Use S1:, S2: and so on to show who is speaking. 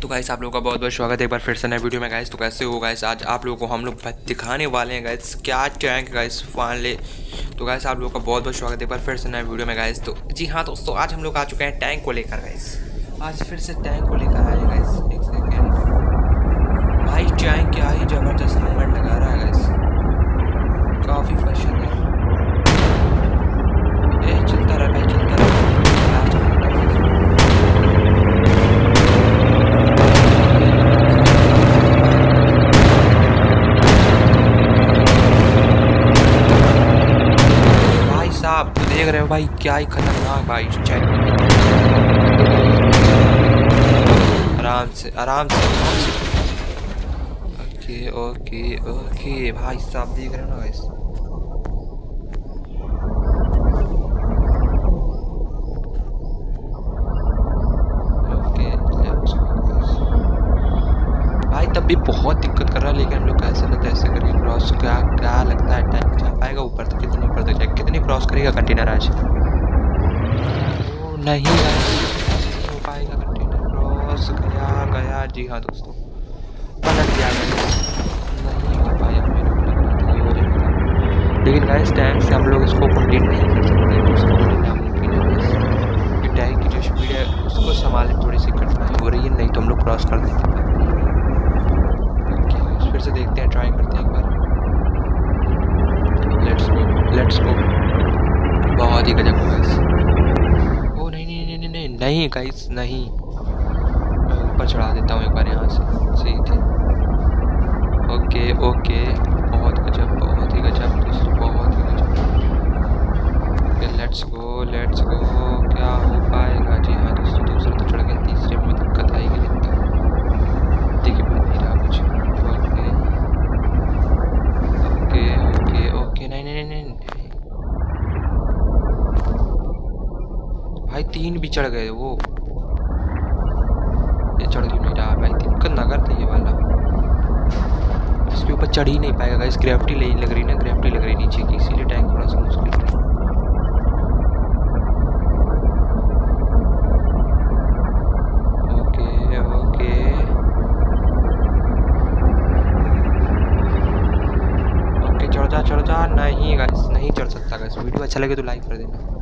S1: तो गाइस आप लोगों का बहुत बहुत स्वागत है एक बार फिर से नए वीडियो में गाइस। तो कैसे हो गाइस, आज आप लोगों को हम लोग दिखाने वाले हैं गाइस क्या टैंक गाइस फाइनली। तो गाइस आप लोगों का बहुत बहुत स्वागत है एक बार फिर से नए वीडियो में गाइस। तो जी हाँ दोस्तों, आज हम लोग आ चुके हैं टैंक को लेकर गाइस। आज फिर से टैंक को लेकर आए गाइस। एक सेकेंड भाई, टैंक क्या ही ज़बरदस्त मूवमेंट लगा रहा है गाइस, काफ़ी फैशन है। चलता रहा भाई, चलता रहा। आप तो देख रहे हो भाई, क्या ही खतरनाक भाई। चेक आराम से आराम से आराम से। ओके ओके ओके भाई साहब, देख रहे हो ना गाइस। भाई तब भी बहुत दिक्कत कर रहा है, लेकिन हम लोग कैसे न तैसे करके क्रॉस। क्या लगता है टाइम जा पाएगा ऊपर तक? कितनी ऊपर तक जाएगा, कितनी क्रॉस करेगा कंटेनर आज? नहीं हो पाएगा कंटेनर क्रॉस। गया जी हाँ दोस्तों, पलट गया नहीं हो पाया। मेरे को लग रहा था ये हो जाएगा, लेकिन गाइस टैंक से हम लोग इसको कंप्लीट नहीं कर सकते। उसको नामुमकिन है। टैंक की जो स्पीड है उसको संभालने थोड़ी सी कठिनाई हो रही है, नहीं तो हम लोग क्रॉस कर देते हैं। फिर से देखते हैं, ट्राई करते हैं एक बार। Let's go. बहुत ही गजब गाइस। ओ नहीं गाइस, नहीं। मैं ऊपर चढ़ा देता हूँ एक बार यहाँ से, सही थे। ओके बहुत ही गजब दोस्तों, बहुत ही गजब। Let's go. क्या हो पाएगा? जी हाँ दोस्तों, दूसरा तो चढ़ गया, तीसरे में दिक्कत आएगी लगता है। देखिए मिल नहीं रहा कुछ। ओके नहीं भाई, 3 भी चढ़ गए वो। ये चढ़ क्यों नहीं रहा भाई? दिक्कत ना करते ये वाला। इसके ऊपर चढ़ ही नहीं पाएगा गाइस, ग्रेविटी लग रही नीचे की, इसीलिए टैंक थोड़ा सा मुश्किल है। चढ़ जा। नहीं गाइस, नहीं चढ़ सकता गाइस। वीडियो अच्छा लगे तो लाइक कर देना।